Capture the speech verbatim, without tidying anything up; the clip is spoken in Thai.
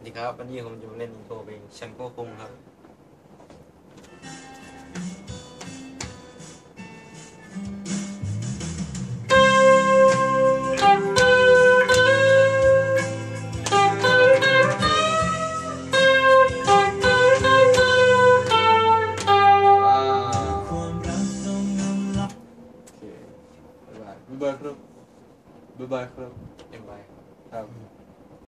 ดีครับวันนี้ผมจะมาเล่นอินโทรเพลงแชมโก้คุงครับบ๊ายบายครับบ๊ายบายครับเอ็มไบครับ